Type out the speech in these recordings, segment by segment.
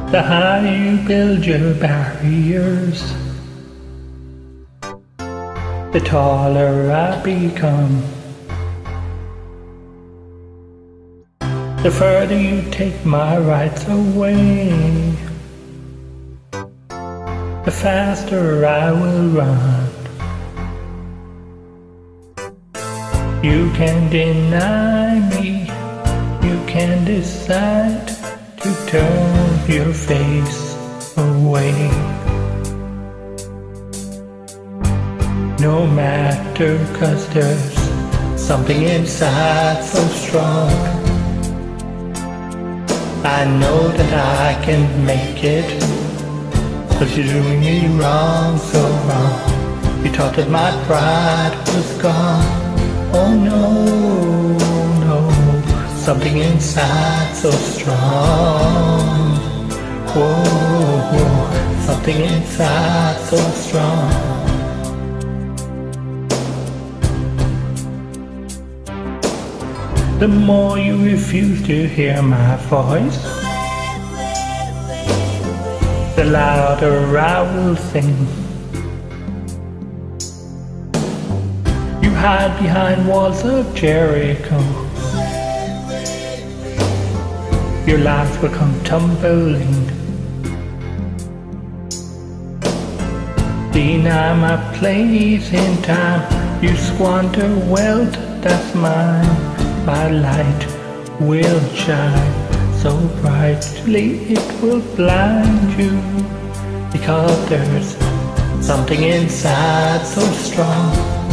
The higher you build your barriers, the taller I become. The further you take my rights away, the faster I will run. You can deny me, you can decide to turn your face away. No matter, 'cause there's something inside so strong. I know that I can make it, 'cause you're doing me wrong, so wrong. You thought that my pride was gone. Oh no, no, something inside so strong. Whoa, whoa, something inside so strong. The more you refuse to hear my voice, the louder I will sing. You hide behind walls of Jericho, your life will come tumbling. Deny my place in time, you squander wealth that's mine. My light will shine so brightly it will blind you, because there's something inside so strong.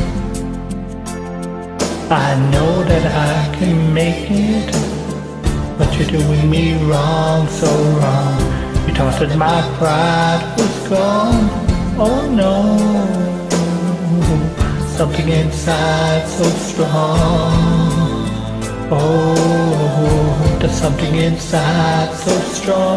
I know that I can make it, but you're doing me wrong, so wrong. You thought that my pride was gone. Oh no, something inside so strong. Oh, there's something inside so strong.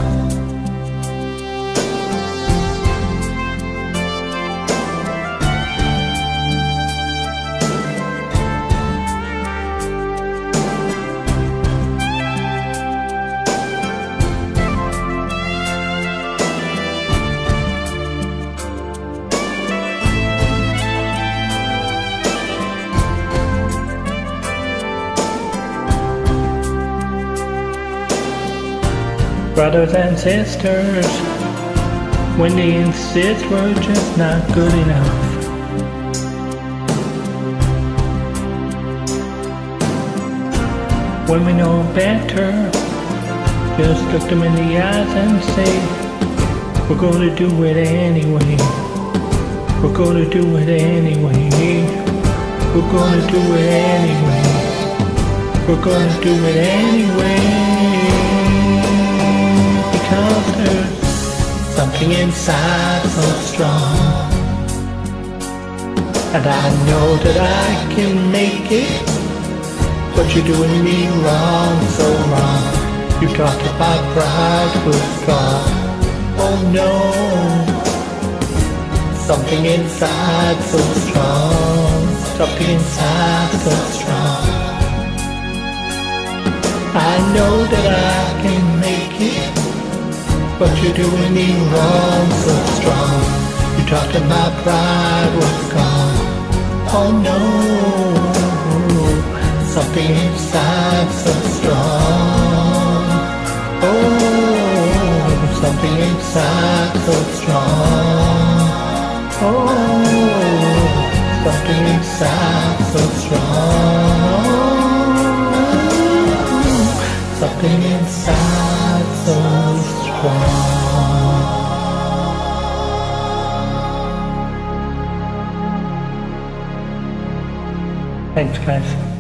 Brothers and sisters, when they insist we're just not good enough. When we know better, just look them in the eyes and say, we're gonna do it anyway. We're gonna do it anyway. We're gonna do it anyway. We're gonna do it anyway. Because there's something inside so strong, and I know that I can make it, but you're doing me wrong, so wrong. You thought that my pride was gone. Oh no, something inside so strong, something inside so strong. I know that I can make it, but you're doing me wrong, so strong. You thought that my pride was gone. Oh no, something inside so strong. Oh, something inside so strong. Oh, something inside so strong. Something inside so strong. Thanks, guys.